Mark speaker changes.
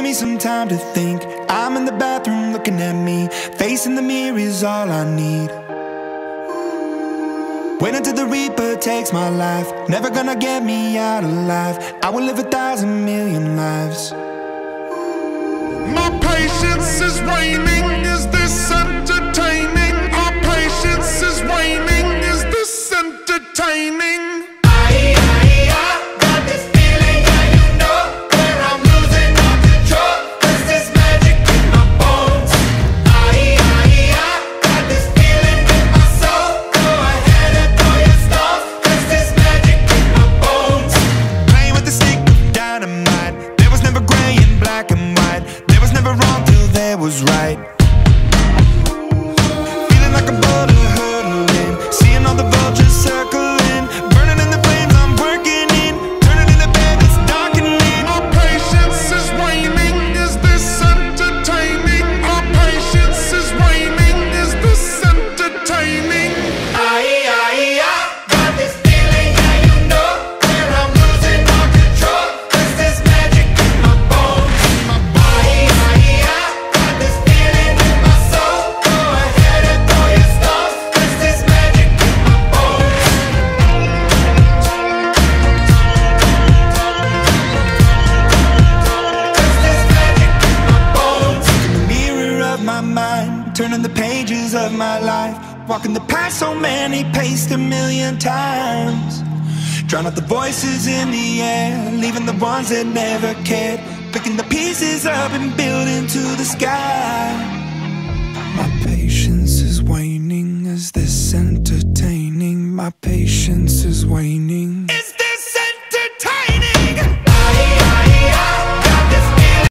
Speaker 1: me some time to think. I'm in the bathroom looking at me. Facing the mirror is all I need. Wait until the Reaper takes my life. Never gonna get me out alive. I will live 1,000 million lives.
Speaker 2: My patience is waning. Is this entertaining? Our patience is waning. Is this entertaining?
Speaker 1: Was right. Feeling like a boulder hurtling, seeing all the vultures circling, burning in the flames I'm working in, turning in the bed it's darkening.
Speaker 2: Our patience is waning. Is this entertaining? Our patience is waning. Is this entertaining?
Speaker 3: Got this feeling, yeah, you know, where I'm losing all control. 'Cause there's magic in my bones.
Speaker 1: Turning the pages of my life, walking the path so many paced 1,000,000 times. Drown out the voices in the air, leaving the ones that never cared. Picking the pieces up and building to the sky. My patience is waning. Is this entertaining? My patience is waning.